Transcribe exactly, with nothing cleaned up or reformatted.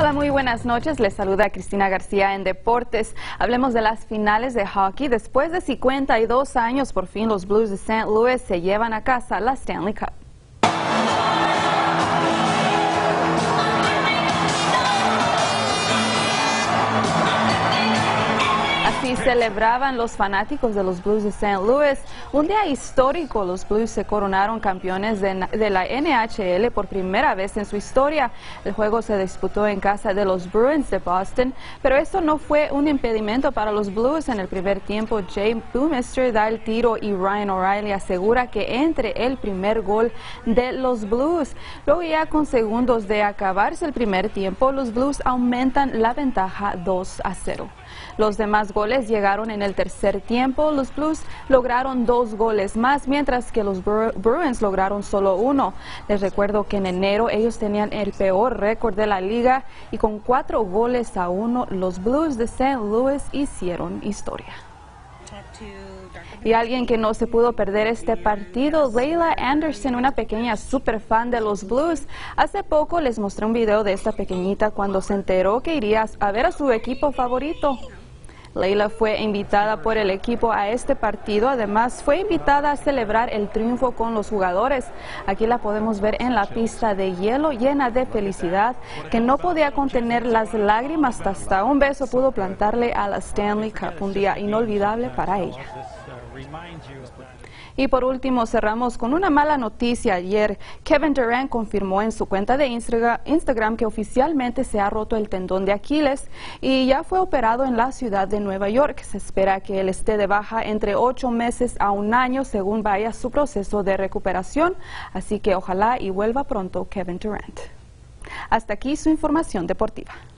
Hola, muy buenas noches. Les saluda Cristina García en Deportes. Hablemos de las finales de hockey. Después de cincuenta y dos años, por fin los Blues de Saint Louis se llevan a casa la Stanley Cup. Así celebraban los fanáticos de los Blues de Saint Louis. Un día histórico, los Blues se coronaron campeones de, de la N H L por primera vez en su historia. El juego se disputó en casa de los Bruins de Boston, pero esto no fue un impedimento para los Blues. En el primer tiempo, Jay Bouwmeester da el tiro y Ryan O'Reilly asegura que entre el primer gol de los Blues. Luego, ya con segundos de acabarse el primer tiempo, los Blues aumentan la ventaja dos a cero. Los demás goles llegaron en el tercer tiempo. Los Blues lograron dos goles más, mientras que los Bruins lograron solo uno. Les recuerdo que en enero ellos tenían el peor récord de la liga y con cuatro goles a uno, los Blues de Saint Louis hicieron historia. Y alguien que no se pudo perder este partido, Layla Anderson, una pequeña super fan de los Blues. Hace poco les mostré un video de esta pequeñita cuando se enteró que iría a ver a su equipo favorito. Layla fue invitada por el equipo a este partido. Además, fue invitada a celebrar el triunfo con los jugadores. Aquí la podemos ver en la pista de hielo, llena de felicidad, que no podía contener las lágrimas. Hasta un beso pudo plantarle a la Stanley Cup, un día inolvidable para ella. Y por último, cerramos con una mala noticia. Ayer, Kevin Durant confirmó en su cuenta de Instagram que oficialmente se ha roto el tendón de Aquiles y ya fue operado en la ciudad de Nueva York. Se espera que él esté de baja entre ocho meses a un año, según vaya su proceso de recuperación. Así que ojalá y vuelva pronto Kevin Durant. Hasta aquí su información deportiva.